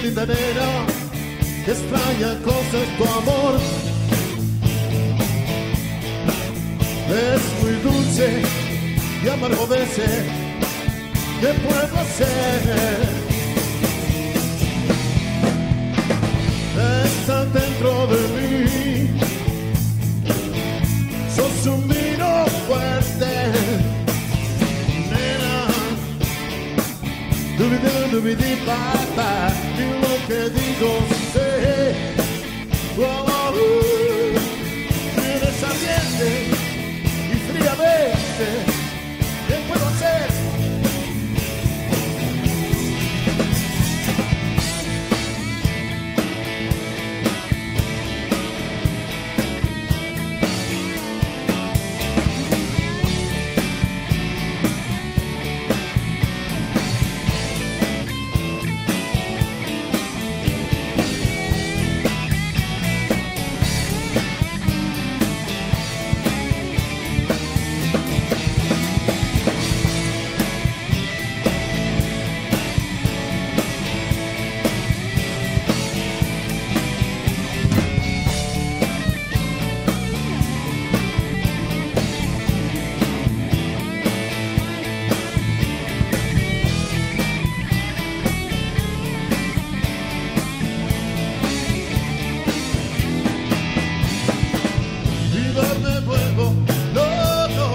linda nena, que extraña cosas tu amor. Es muy dulce y amargo veces. ¿Qué puedo hacer? Estás dentro de mí. Sos un vino fuerte, nena. Dubidi, dubidi, papá. Y lo que digo sé. Vienes ardiente y fríamente. ¿Qué puedo hacer? Me vuelvo loco,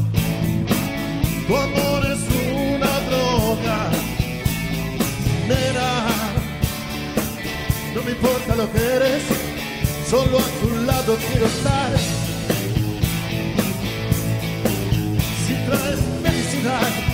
tu amor es una droga, nena. No me importa lo que eres, solo a tu lado quiero estar. Si traes felicidad